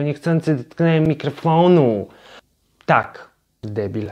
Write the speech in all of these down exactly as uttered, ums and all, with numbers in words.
niechcący dotknąłem mikrofonu. Tak, debil.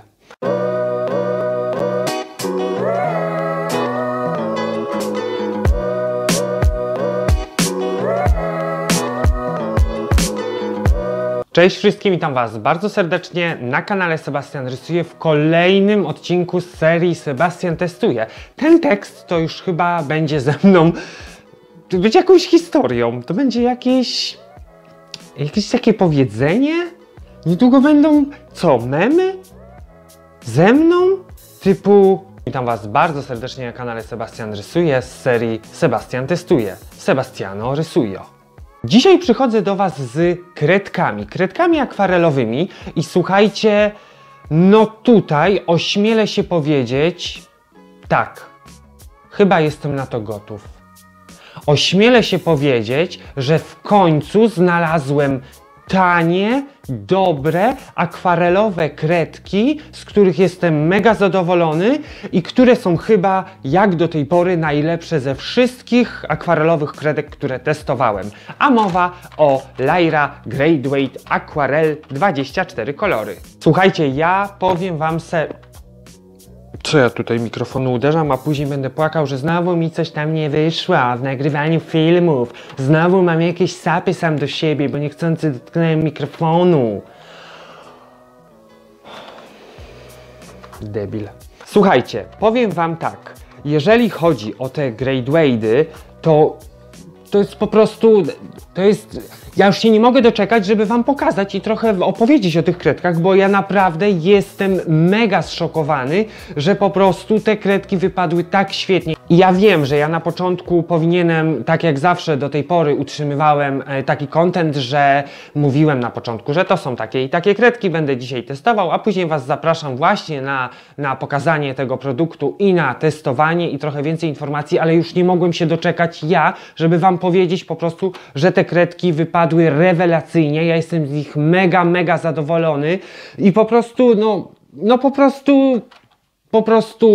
Cześć wszystkim, witam was bardzo serdecznie na kanale Sebastian Rysuje w kolejnym odcinku z serii Sebastian Testuje. Ten tekst to już chyba będzie ze mną, to będzie jakąś historią, to będzie jakieś, jakieś takie powiedzenie? Niedługo będą, co, memy? Ze mną? Typu... Witam was bardzo serdecznie na kanale Sebastian Rysuje z serii Sebastian Testuje. Sebastiano Rysujo. Dzisiaj przychodzę do was z kredkami, kredkami akwarelowymi i słuchajcie, no tutaj ośmielę się powiedzieć, tak, chyba jestem na to gotów. Ośmielę się powiedzieć, że w końcu znalazłem tanie, dobre, akwarelowe kredki, z których jestem mega zadowolony i które są chyba, jak do tej pory, najlepsze ze wszystkich akwarelowych kredek, które testowałem. A mowa o Lyra Graduate Aquarelle dwadzieścia cztery kolory. Słuchajcie, ja powiem wam se... Co ja tutaj mikrofonu uderzam, a później będę płakał, że znowu mi coś tam nie wyszło w nagrywaniu filmów. Znowu mam jakieś sapy sam do siebie, bo niechcący dotknąłem mikrofonu. Debil. Słuchajcie, powiem wam tak. Jeżeli chodzi o te graduate'y, to to jest po prostu, to jest, ja już się nie mogę doczekać, żeby wam pokazać i trochę opowiedzieć o tych kredkach, bo ja naprawdę jestem mega zszokowany, że po prostu te kredki wypadły tak świetnie. I ja wiem, że ja na początku powinienem, tak jak zawsze do tej pory utrzymywałem taki content, że mówiłem na początku, że to są takie i takie kredki, będę dzisiaj testował, a później was zapraszam właśnie na, na pokazanie tego produktu i na testowanie i trochę więcej informacji, ale już nie mogłem się doczekać ja, żeby wam powiedzieć po prostu, że te kredki wypadły rewelacyjnie, ja jestem z nich mega, mega zadowolony i po prostu, no, no po prostu, po prostu,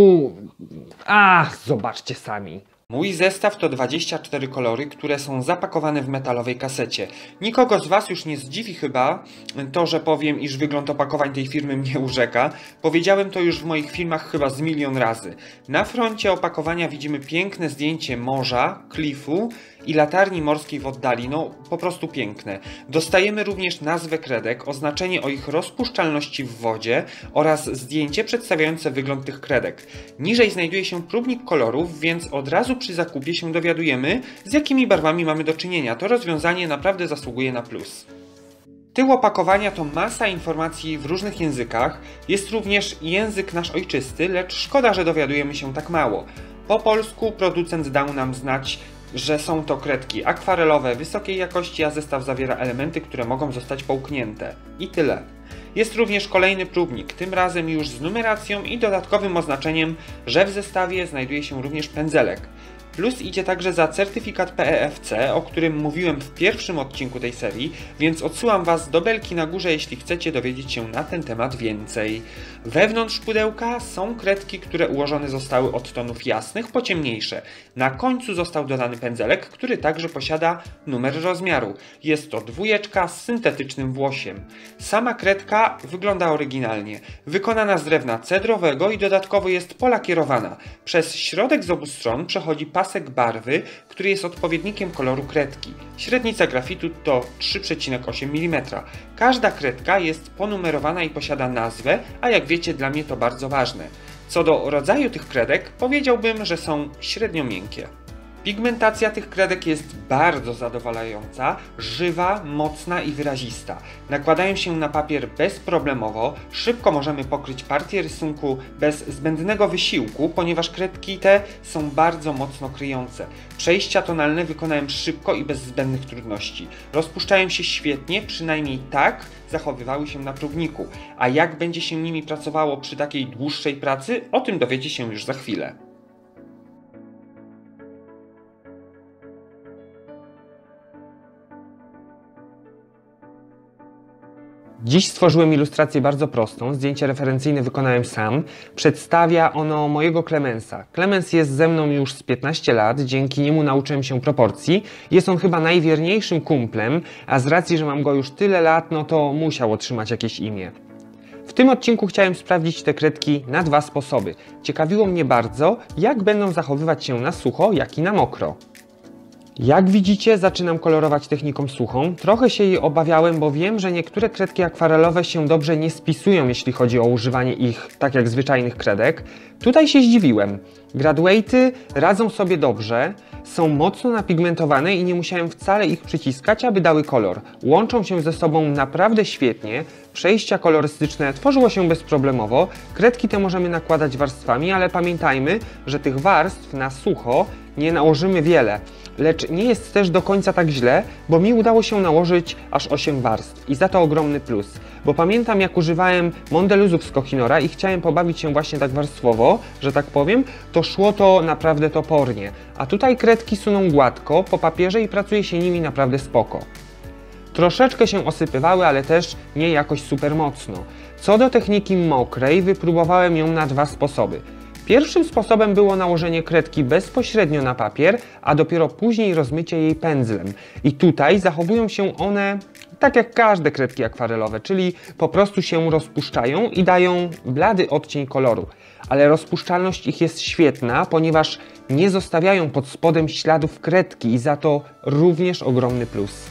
ach, zobaczcie sami. Mój zestaw to dwadzieścia cztery kolory, które są zapakowane w metalowej kasecie. Nikogo z was już nie zdziwi chyba to, że powiem, iż wygląd opakowań tej firmy mnie urzeka. Powiedziałem to już w moich filmach chyba z milion razy. Na froncie opakowania widzimy piękne zdjęcie morza, klifu i latarni morskiej w oddali, no po prostu piękne. Dostajemy również nazwę kredek, oznaczenie o ich rozpuszczalności w wodzie oraz zdjęcie przedstawiające wygląd tych kredek. Niżej znajduje się próbnik kolorów, więc od razu przy zakupie się dowiadujemy, z jakimi barwami mamy do czynienia. To rozwiązanie naprawdę zasługuje na plus. Tył opakowania to masa informacji w różnych językach. Jest również język nasz ojczysty, lecz szkoda, że dowiadujemy się tak mało. Po polsku producent dał nam znać, że są to kredki akwarelowe wysokiej jakości, a zestaw zawiera elementy, które mogą zostać połknięte. I tyle. Jest również kolejny próbnik, tym razem już z numeracją i dodatkowym oznaczeniem, że w zestawie znajduje się również pędzelek. Plus idzie także za certyfikat P E F C, o którym mówiłem w pierwszym odcinku tej serii, więc odsyłam was do belki na górze, jeśli chcecie dowiedzieć się na ten temat więcej. Wewnątrz pudełka są kredki, które ułożone zostały od tonów jasnych po ciemniejsze. Na końcu został dodany pędzelek, który także posiada numer rozmiaru. Jest to dwójeczka z syntetycznym włosiem. Sama kredka wygląda oryginalnie. Wykonana z drewna cedrowego i dodatkowo jest polakierowana. Przez środek z obu stron przechodzi pasek barwy, który jest odpowiednikiem koloru kredki. Średnica grafitu to trzy przecinek osiem milimetra. Każda kredka jest ponumerowana i posiada nazwę, a jak wiecie, dla mnie to bardzo ważne. Co do rodzaju tych kredek, powiedziałbym, że są średnio miękkie. Pigmentacja tych kredek jest bardzo zadowalająca, żywa, mocna i wyrazista. Nakładają się na papier bezproblemowo, szybko możemy pokryć partię rysunku bez zbędnego wysiłku, ponieważ kredki te są bardzo mocno kryjące. Przejścia tonalne wykonałem szybko i bez zbędnych trudności. Rozpuszczają się świetnie, przynajmniej tak zachowywały się na próbniku. A jak będzie się nimi pracowało przy takiej dłuższej pracy, o tym dowiecie się już za chwilę. Dziś stworzyłem ilustrację bardzo prostą, zdjęcie referencyjne wykonałem sam. Przedstawia ono mojego Clemensa. Clemens jest ze mną już z piętnaście lat, dzięki niemu nauczyłem się proporcji. Jest on chyba najwierniejszym kumplem, a z racji, że mam go już tyle lat, no to musiał otrzymać jakieś imię. W tym odcinku chciałem sprawdzić te kredki na dwa sposoby. Ciekawiło mnie bardzo, jak będą zachowywać się na sucho, jak i na mokro. Jak widzicie, zaczynam kolorować techniką suchą. Trochę się jej obawiałem, bo wiem, że niektóre kredki akwarelowe się dobrze nie spisują, jeśli chodzi o używanie ich tak jak zwyczajnych kredek. Tutaj się zdziwiłem. Graduate'y radzą sobie dobrze, są mocno napigmentowane i nie musiałem wcale ich przyciskać, aby dały kolor. Łączą się ze sobą naprawdę świetnie, przejścia kolorystyczne tworzyło się bezproblemowo. Kredki te możemy nakładać warstwami, ale pamiętajmy, że tych warstw na sucho nie nałożymy wiele. Lecz nie jest też do końca tak źle, bo mi udało się nałożyć aż osiem warstw i za to ogromny plus. Bo pamiętam, jak używałem Mondeluzów z Kohinoora i chciałem pobawić się właśnie tak warstwowo, że tak powiem, to szło to naprawdę topornie. A tutaj kredki suną gładko po papierze i pracuje się nimi naprawdę spoko. Troszeczkę się osypywały, ale też nie jakoś super mocno. Co do techniki mokrej, wypróbowałem ją na dwa sposoby. Pierwszym sposobem było nałożenie kredki bezpośrednio na papier, a dopiero później rozmycie jej pędzlem. I tutaj zachowują się one tak jak każde kredki akwarelowe, czyli po prostu się rozpuszczają i dają blady odcień koloru. Ale rozpuszczalność ich jest świetna, ponieważ nie zostawiają pod spodem śladów kredki i za to również ogromny plus.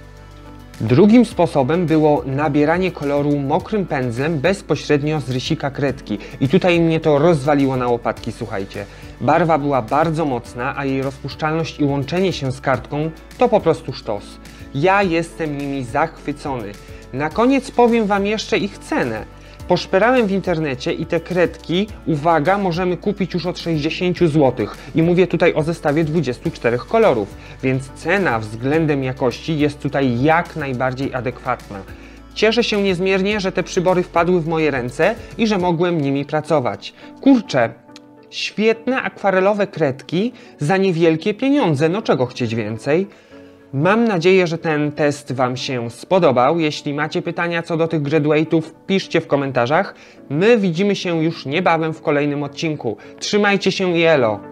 Drugim sposobem było nabieranie koloru mokrym pędzlem bezpośrednio z rysika kredki. I tutaj mnie to rozwaliło na łopatki, słuchajcie. Barwa była bardzo mocna, a jej rozpuszczalność i łączenie się z kartką to po prostu sztos. Ja jestem nimi zachwycony. Na koniec powiem Wam jeszcze ich cenę. Poszperałem w internecie i te kredki, uwaga, możemy kupić już od sześćdziesięciu złotych. I mówię tutaj o zestawie dwudziestu czterech kolorów, więc cena względem jakości jest tutaj jak najbardziej adekwatna. Cieszę się niezmiernie, że te przybory wpadły w moje ręce i że mogłem nimi pracować. Kurczę, świetne akwarelowe kredki za niewielkie pieniądze, no czego chcieć więcej? Mam nadzieję, że ten test Wam się spodobał. Jeśli macie pytania co do tych graduate'ów, piszcie w komentarzach. My widzimy się już niebawem w kolejnym odcinku. Trzymajcie się i elo!